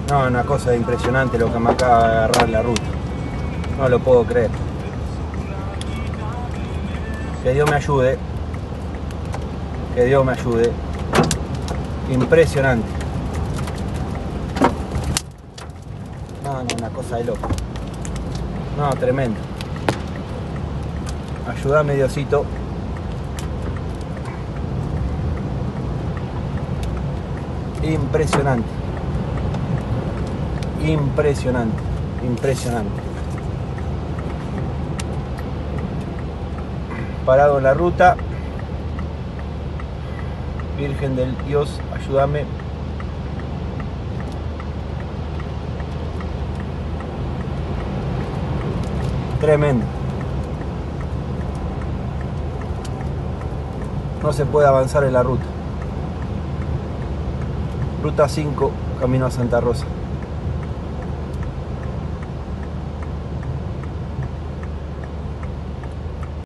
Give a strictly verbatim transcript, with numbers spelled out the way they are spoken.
No, una cosa impresionante lo que me acaba de agarrar la ruta. No lo puedo creer. Que Dios me ayude. Que Dios me ayude. Impresionante. No, no, una cosa de loco. No, tremendo. Ayúdame, Diosito. Impresionante. Impresionante. Impresionante. Parado en la ruta. Virgen del Dios, ayúdame. Tremendo. No se puede avanzar en la ruta. Ruta cinco, camino a Santa Rosa.